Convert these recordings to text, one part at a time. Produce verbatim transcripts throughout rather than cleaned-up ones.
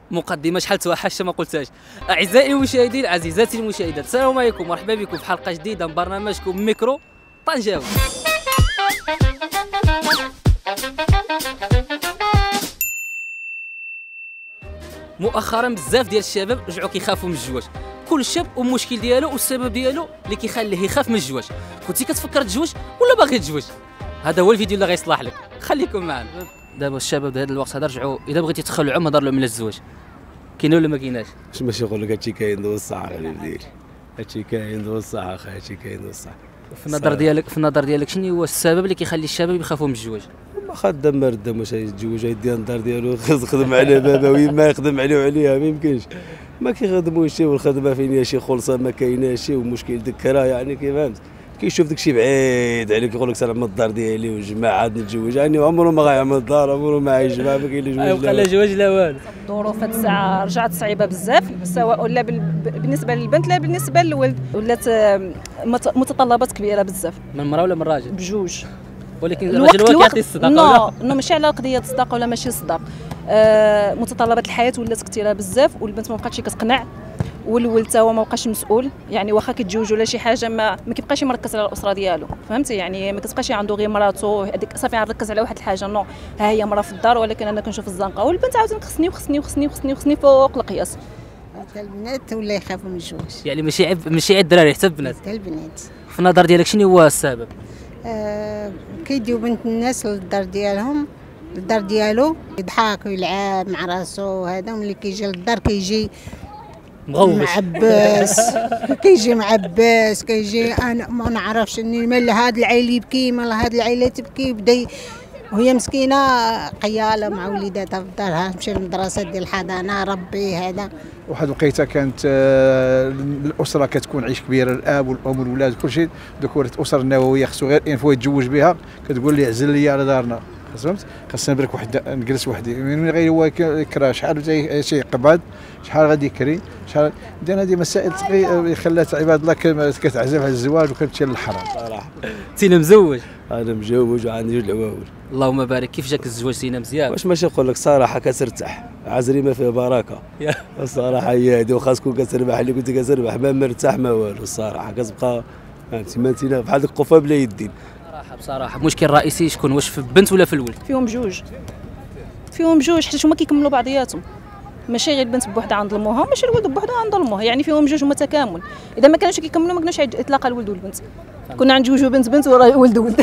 مقدمه شحال توحشت ما قلتهاش. اعزائي المشاهدين، عزيزاتي المشاهدات، السلام عليكم، مرحبا بكم في حلقه جديده من برنامجكم ميكرو طنجاوي. مؤخرا بزاف ديال الشباب رجعوا كيخافوا من الزواج. كل شاب والمشكل ديالو والسبب ديالو اللي كيخليه يخاف من الزواج. كنتي كتفكر تزوج ولا باغي تزوج؟ هذا هو الفيديو اللي غيصلح لك، خليكم معنا. دابا الشباب ديال هذا الوقت هذا رجعوا اذا بغيتي تخلعوا هضر لهم على الزواج. كاين ولا ما كايناش؟ واش ماشي نقول لك هادشي كاين دوز الصح غادي ديري، هادشي كاين دوز الصح اخي، هادشي كاين دوز الصح. في النظر ديالك في النظر ديالك شنو هو السبب اللي كيخلي الشباب يخافوا من الزواج؟ ما خدام ما ردام واش يتزوج يدير الدار ديالو يخدم على بابا ويما يخدم عليه وعليها، ما يمكنش. ما كيخدموش شي والخدمه فين هي شي خلصه ما كايناش شي، والمشكل دكرا يعني كي فهمت كيشوف داكشي بعيد عليك، يقول لك سلام من الدار ديالي والجماعه عاد نتزوج، يعني عمره ما غيعمل الدار، عمره ما غيجمع، ما كاين لا جواج لا جواج لا والو. الظروف هاد الساعه رجعت صعيبه بزاف، سواء لا بالنسبه للبنت لا بالنسبه للولد، ولات متطلبات كبيره بزاف من المراه ولا من الراجل؟ بجوج. ولكن الراجل هو كيعطي الصداقه ولا نو ماشي على قضيه الصداقه ولا ماشي الصداق. آه متطلبات الحياه ولات كثيره بزاف، والبنت ما بقاتش كتقنع، والولد تا هو ما بقاش مسؤول، يعني واخا كيتزوج ولا شي حاجه ما ما كيبقاش مركز على الاسره ديالو، فهمتي؟ يعني ما كتبقاش عنده غير مراته هذيك صافي نركز على واحد الحاجه، نو ها هي مرا في الدار ولكن انا كنشوف الزنقه، والبنت عاوتاني خصني وخصني وخصني وخصني وخصني فوق القياس. حتى البنات ولا يخافوا من الزواج، يعني ماشي عيب ماشي عيب الدراري حتى البنات. حتى البنات. في النظر ديالك شنو هو السبب؟ آه كيديو بنت الناس للدار ديالهم، الدار ديالو يضحك ويلعب مع راسو، هذا ملي كيجي للدار كيجي مغوش معبس كيجي معبس كيجي انا ما نعرفش اني مال هاد العيل يبكي مال هاد العيله تبكي، بدا وهي مسكينه قياله مع وليداتها في دارها، تمشي للمدرسه ديال الحضانه ربي هذا. واحد الوقيته كانت الاسره كتكون عيش كبيره، الاب والام والولاد كلشي، دوك ولات الاسره النوويه خصو غير انفو يتزوج بها كتقول لي عزل لي على دارنا، فهمت؟ خاصني نبرك واحد نجلس وحدي، من غير هو يكره شحال شي يقبض شحال غادي يكري شحال ديال هذه مسائل خلات عباد الله كتعزف على الزواج وكتمشي للحرام صراحه. سينا مزوج؟ انا مزوج وعندي جوج العواول. اللهم بارك. كيف جاك الزواج سينا مزيان؟ واش ماشي نقول لك صراحه كترتاح، عزري ما فيه بركه الصراحه هي هذه، وخاص تكون كتربح اللي كنت كتربح ما مرتاح ما والو الصراحه، كتبقى فهمتي ما انت بحال ديك القفه بلا يدين. بصراحه بصراحه المشكل الرئيسي شكون؟ واش في البنت ولا في الولد؟ فيهم بجوج، فيهم بجوج حيت هما كيكملوا بعضياتهم، ماشي غير البنت بوحدها غنظلموها، ماشي الولد بوحدها غنظلموه، يعني فيهم بجوج هما تكامل. اذا ما كانوش كيكملوا ما كناش يتلاقى الولد والبنت، كنا غنجوجوا بنت بنت وولد ولد.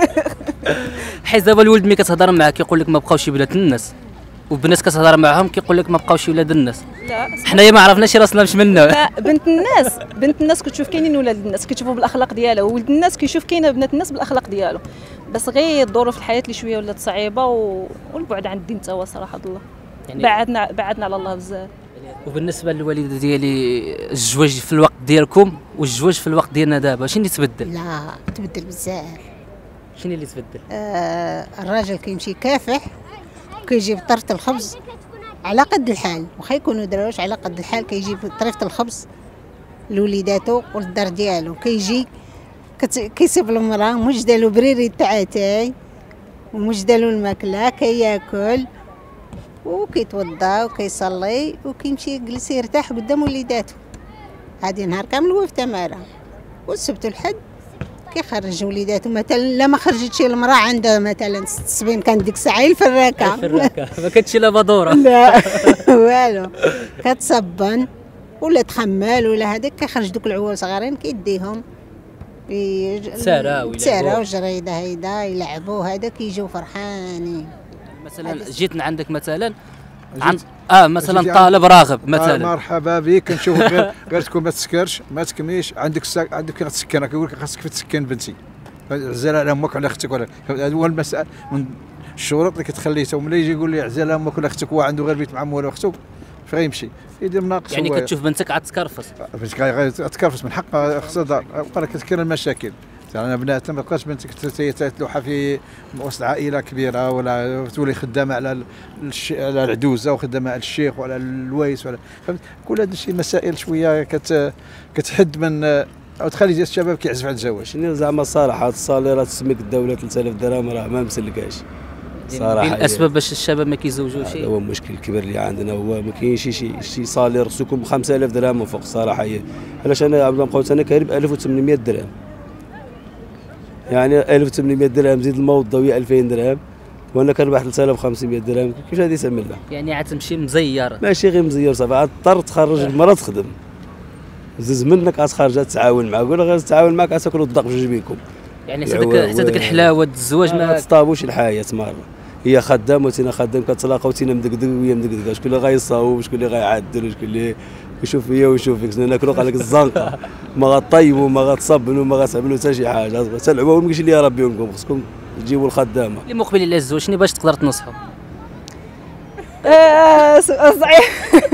حيت دابا الولد ملي كتهضر معاه كيقول لك ما بقاوش ولاد الناس، والبنات كتهضر معاهم كيقول لك ما بقاوش ولاد الناس. لا حنايا ما عرفناش راسنا مش منا. لا بنت الناس بنت الناس كتشوف كاينين ولاد الناس كتشوفوا بالاخلاق ديالها، وولد الناس كيشوف كاينه بنات الناس بالاخلاق ديالو، بس غير ظروف الحياه اللي شويه ولات صعيبه و... والبعد عن الدين تا هو صراحه الله، يعني بعدنا بعدنا على الله بزاف. وبالنسبه للوالده ديالي الزواج في الوقت ديالكم والزواج في الوقت ديالنا دابا شنو اللي تبدل؟ لا تبدل بزاف. شنو اللي تبدل؟ آه الراجل كيمشي كافح وكيجيب طرف الخبز على قد الحال، واخا يكونوا دراوش على قد الحال كيجيب طريفه الخبز لوليداتو والدار ديالو، كيجي كيسيب المراه موجده له بريري تاع اتاي وموجده له الماكله كياكل وكيتوضا وكيصلي وكيمشي يجلس يرتاح قدام وليداتو. هادي نهار كامل هو في تماره، والسبت والحد كيخرج وليداتو، مثلا لا ما خرجتش المراه عندها مثلا ست سبين كان ديك الساعه هي الفراكه الفراكه ما كانتش لا بادوره لا والو، كتصبن ولا تخمال ولا هذاك، كيخرج دوك العوال صغارين كيديهم ساره ساره وجريده هيدا يلعبوا، هذا كيجيو فرحانين. مثلا جيت عندك مثلا عند اه مثلا طالب راغب مثلا، آه مرحبا بك، كنشوف غير غير تكون ما تسكرش ما تكميش، عندك ساك عندك كي غتسكن كيقول لك خاصك تسكن بنتي، عزل على امك وعلى اختك، ولا هذا هو المسألة من الشروط اللي كتخليته. وملي يجي يقول لي عزل على امك ولا اختك، هو عنده غير بيت مع مولو اختو فغيمشي يدير ناقص. يعني كتشوف بنتك عاد تكرفص، بنتك غتكرفص من حقها خصها دار، وقال كتكثر المشاكل. انا بناتها ما تبقاش بنتك تلوحها في وسط عائله كبيره، ولا تولي خدامه على الش... على العدوزه وخدامه على الشيخ وعلى الويس ولا فهمت. كل هذا الشيء مسائل شويه كت... كتحد من او تخلي ديال الشباب كيعزف على الزواج. شنو زعما الصراحه الصاليرات تسميك الدوله ثلاثة آلاف درهم راه ما مسلكاش، صراحه بين الاسباب باش الشباب ما كيزوجوش. هذا هو المشكل الكبير اللي عندنا، هو ما كاينش شي شي صالير خصكم خمسة آلاف درهم وفوق الصراحه. هي علاش انا عبد الله انا كارب ألف وثمانمائة درهم، يعني ألف وثمانمائة درهم زيد الموظف وهي ألفين درهم، وانا كنربح ثلاثة آلاف وخمسمائة درهم. كيفاش غادي تعمل لها؟ يعني عتمشي مزير، ماشي غير مزير صافي، غتضطر تخرج المراه تخدم، زز منك غتخرج تتعاون معاك، ولا غير تتعاون معاك غتاكلوا الضق بجوج بيكم. يعني حتى داك حتى داك الحلاوه الزواج ما تطابوش الحياه مره. هي خدام وتينا خدام، كتلاقاو تينا مدقدق وهي مدقدقه، شكون اللي غيصاوب وشكون اللي غيعدل وشكون اللي يشوف فيا ويشوف فيك. ناكلوا قال لك الزنقه، ما غطيبوا ما غتصبنوا ما غتعملوا حتى شي حاجه، تلعبوا ويمكنش اللي ربي يونكم، خصكم تجيبوا الخدامه اللي مقبلين على الزواج. شنو باش تقدر تنصحوا؟ آه، سؤال صعيب.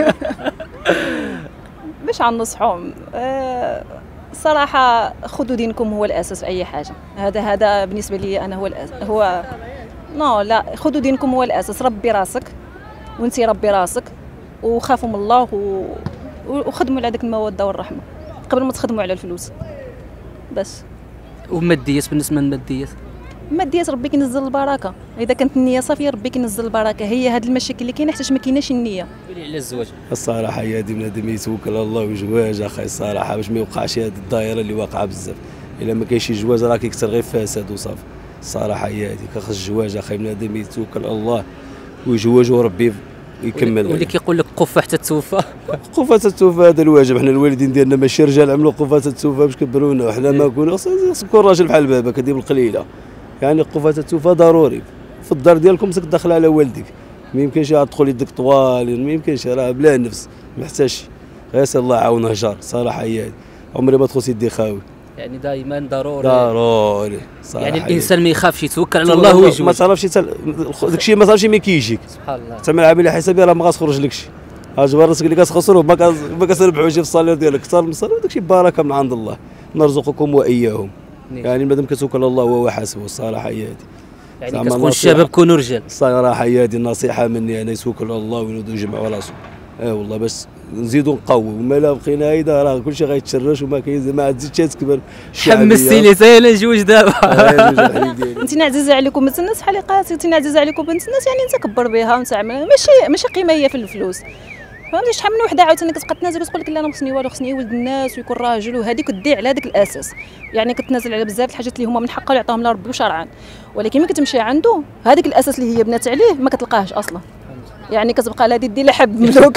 باش غنصحوهم آه، صراحه خذوا دينكم هو الاساس في اي حاجه. هذا هذا بالنسبه لي انا هو الأساس. هو نو لا، خذوا دينكم هو الاساس. ربي راسك وانتي ربي راسك، وخافوا من الله و... وخدموا على ديك الموده والرحمه قبل ما تخدموا على الفلوس بس. وماديات، بالنسبه للماديات الماديات ربي كينزل البركه، اذا كانت النيه صافيه ربي كينزل البركه. هي هاد المشاكل اللي كاينه حيت ما كايناش النيه. قولي على الزواج. الصراحه هي هادي بنادم يتوكل على الله وجواج اخي الصراحه، باش ما يوقعش هاد الدائره اللي واقعه بزاف. الا ما كاينش جواج راه كيكثر غير فساد وصافي. الصراحه هي هادي، كخص الجواج اخي بنادم يتوكل على الله ويجوج وربي يكمل. واللي كيقول لك قفه حتى توفى. قفه توفى هذا الواجب. حنا الوالدين ديالنا ماشي رجال عملوا قفه توفى باش كبرونا، وحنا ما كنا خص يكون راجل بحال بابا كدير القليله. يعني قفه توفى ضروري في الدار ديالكم، خصك تدخل على والدك. ما يمكنش تدخل يدك طوال، ما يمكنش، راه بلا نفس ما يحتاجش. غير سي الله يعاونه جار صراحه. هي هذه عمري ما تخص يدي خاوي، يعني دائما ضروري ضروري صراحه. يعني الانسان ما يخافش يتوكل على الله ويجوز. ما تعرفش داكشي ما تعرفش ما كيجيك. سبحان الله. تعمل عامل حسابي راه ما غتخرج لكش. اجبر راسك اللي كتخسروا ما ما كتربحوش في الصالير ديالك، كثر من الصالير داكشي بركه من عند الله. نرزقكم واياهم. يعني مادام كتوكل على الله وهو حاسبه. الصراحه هي هذه. يعني كتقول الشباب كونوا رجال. الصراحه هي هذه النصيحه مني انا، يتوكل على الله وينوضوا يجمعوا راسهم. اه والله باش نزيدوا نقووا، وما لا بقينا هيدا راه كلشي غيتشرش وما كاين ما تزيدش تكبر. حمستيني سايل نجوج دابا. انت عزيزه عليكم بنت الناس حلقات، انت عزيزه عليكم بنت الناس، يعني انت كبر بها وانت عمل ماشي ماشي قيمه هي في الفلوس. فهمتي شحال من وحده عاوتاني كتبقى تنازل وتقول لك لا انا ما خصني والو، خصني ولد الناس ويكون راجل، وهذيك كدي على هذاك الاساس. يعني كتنازل على بزاف الحاجات اللي هما من حقها اللي عطاهم الله ربي وشرعا، ولكن ملي كتمشي عنده هذيك الاساس اللي هي بنات عليه ما كتلقاهش اصلا. يعني كتبقى لا دي لحب مملوك.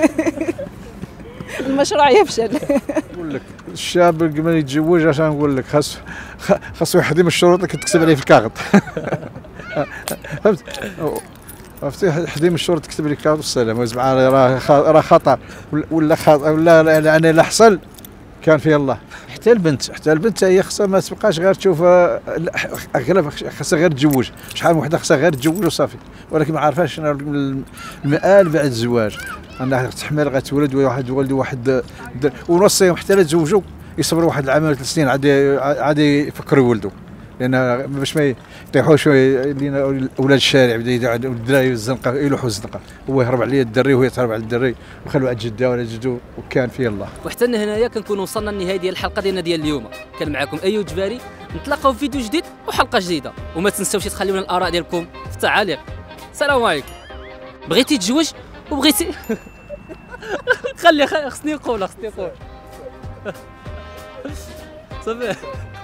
المشروع يفشل. نقول لك الشاب قبل ما يتزوج عشان نقول لك خاص خاص واحد من الشروط اللي كتكتب عليه في الكاغط. فهمت؟ عرفتي حدي من الشروط تكتب لك كاغط والسلام. راه راه خطر ولا خطر ولا يعني لا حصل كان فيه الله. حتى البنت حتى البنت هي خاصها ما تبقاش غير تشوف اغلب، خاصها غير تزوج. شحال من وحده خاصها غير تزوج وصافي، ولكن ما عارفاش شنو المآل بعد الزواج. انها تحمل غتولد واحد ولد واحد، ونوصيهم حتى لا تزوجوا يصبروا واحد العام ولا ثلاث سنين عاد عاد يفكروا يولدوا، لان باش ما يطيحوش لينا اولاد الشارع بدا الدراري الزنقه يلوحوا الزنقه، هو يهرب عليه الدري وهي تهرب على الدري وخلوا عند جده ولا جدو وكان فيه الله. وحتى هنايا كنكونوا وصلنا للنهايه ديال الحلقه ديالنا ديال اليوم. كان معكم ايوب جباري، نتلاقاو في فيديو جديد وحلقه جديده، وما تنساوش تخليونا الاراء ديالكم في التعاليق. السلام عليكم. بغيتي تتزوج وبغيتي خلي خصني نقول خصني نقول صافي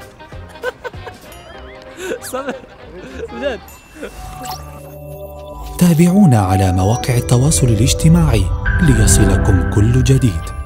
صافي بلاد. تابعونا على مواقع التواصل الاجتماعي ليصلكم كل جديد.